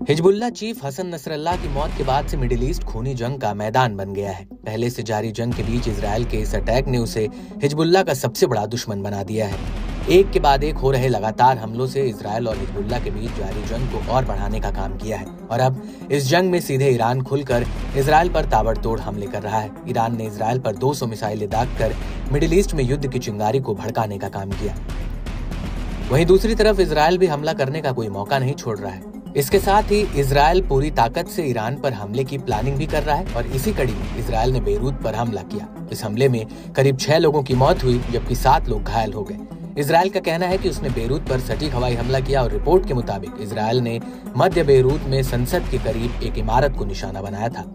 Hezbollah chief Hassan Nasrallah की मौत के बाद से मिडिल ईस्ट खूनी जंग का मैदान बन गया है। पहले से जारी जंग के बीच इजराइल के इस अटैक ने उसे हिजबुल्लाह का सबसे बड़ा दुश्मन बना दिया है। एक के बाद एक हो रहे लगातार हमलों से इजराइल और हिजबुल्लाह के बीच जारी जंग को और बढ़ाने का काम किया है और अब इस जंग में सीधे ईरान खुलकर इजराइल पर ताबड़तोड़ हमले कर रहा है। ईरान ने इजराइल पर 200 मिसाइलें दागकर मिडिल ईस्ट में युद्ध की चिंगारी को भड़काने का काम किया। वहीं दूसरी तरफ इजराइल भी हमला करने का कोई मौका नहीं छोड़ रहा है। इसके साथ ही इजराइल पूरी ताकत से ईरान पर हमले की प्लानिंग भी कर रहा है और इसी कड़ी में इजराइल ने बेरूत पर हमला किया। इस हमले में करीब 6 लोगों की मौत हुई जबकि 7 लोग घायल हो गए। इजराइल का कहना है कि उसने बेरूत पर सटीक हवाई हमला किया और रिपोर्ट के मुताबिक इजराइल ने मध्य बेरूत में संसद के करीब एक इमारत को निशाना बनाया था।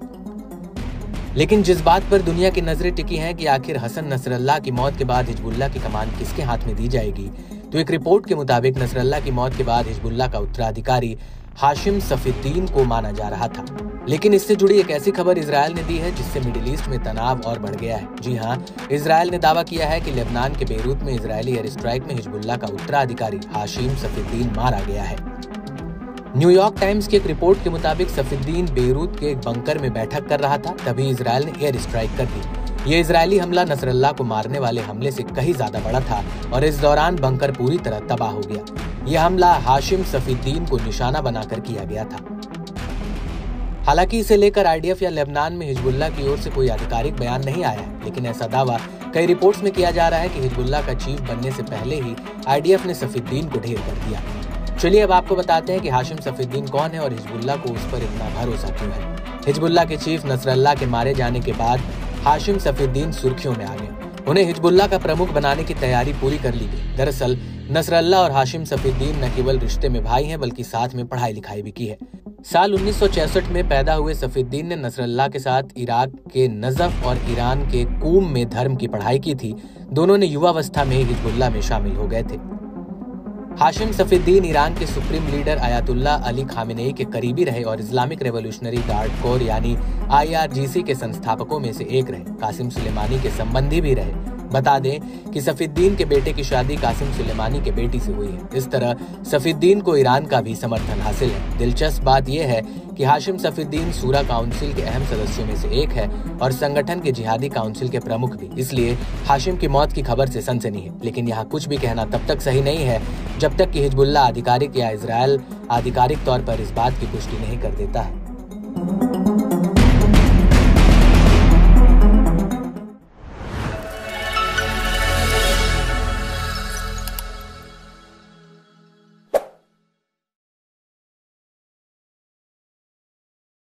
लेकिन जिस बात पर दुनिया की नजरें टिकी हैं कि आखिर हसन नसरल्लाह की मौत के बाद हिजबुल्लाह की कमान किसके हाथ में दी जाएगी, तो एक रिपोर्ट के मुताबिक नसरल्लाह की मौत के बाद हिजबुल्लाह का उत्तराधिकारी हाशिम सफीद्दीन को माना जा रहा था। लेकिन इससे जुड़ी एक ऐसी खबर इजराइल ने दी है जिससे मिडिल ईस्ट में तनाव और बढ़ गया है। जी हाँ, इजराइल ने दावा किया है कि लेबनान के बेरूत में इजरायली एयर स्ट्राइक में हिजबुल्लाह का उत्तराधिकारी हाशिम सफीद्दीन मारा गया है। न्यूयॉर्क टाइम्स की एक रिपोर्ट के मुताबिक सफीद्दीन बेरूत के एक बंकर में बैठक कर रहा था, तभी इजराइल ने एयर स्ट्राइक कर दी। ये इजरायली हमला नसरल्लाह को मारने वाले हमले से कहीं ज्यादा बड़ा था और इस दौरान बंकर पूरी तरह तबाह हो गया। यह हमला हाशिम सफीद्दीन को निशाना बनाकर किया गया था। हालांकि इसे लेकर आईडीएफ या लेबनान में हिजबुल्लाह की ओर से कोई आधिकारिक बयान नहीं आया है, लेकिन ऐसा दावा कई रिपोर्ट्स में किया जा रहा है कि हिजबुल्लाह का चीफ बनने से पहले ही आईडीएफ ने सफीद्दीन को ढेर कर दिया। चलिए अब आपको बताते हैं कि हाशिम सफीद्दीन कौन है और हिजबुल्लाह को उस पर इतना भरोसा क्यों है। हिजबुल्लाह के चीफ नसरल्लाह के मारे जाने के बाद हाशिम सफीद्दीन सुर्खियों में आ गए। उन्हें हिजबुल्लाह का प्रमुख बनाने की तैयारी पूरी कर ली गई। दरअसल नसरल्लाह और हाशिम सफीद्दीन न केवल रिश्ते में भाई हैं बल्कि साथ में पढ़ाई लिखाई भी की है। साल 1966 में पैदा हुए सफीद्दीन ने नसरल्लाह के साथ इराक के नजफ और ईरान के कूम में धर्म की पढ़ाई की थी। दोनों ने युवावस्था में हिजबुल्लाह में शामिल हो गए थे। हाशिम सफीद्दीन ईरान के supreme leader Ayatollah Ali Khamenei के करीबी रहे और इस्लामिक रेवोल्यूशनरी गार्ड कोर यानी IRGC के संस्थापकों में से एक रहे। कासिम सुलेमानी के संबंधी भी रहे। बता दें कि सफीद्दीन के बेटे की शादी कासिम सुलेमानी के बेटी से हुई है। इस तरह सफीद्दीन को ईरान का भी समर्थन हासिल है। दिलचस्प बात यह है कि हाशिम सफीद्दीन शूरा काउंसिल के अहम सदस्यों में से एक है और संगठन के जिहादी काउंसिल के प्रमुख भी। इसलिए हाशिम की मौत की खबर से सनसनी है। लेकिन यहाँ कुछ भी कहना तब तक सही नहीं है जब तक कि हिजबुल्लाह आधिकारिक या इजराइल आधिकारिक तौर पर इस बात की पुष्टि नहीं कर देता है।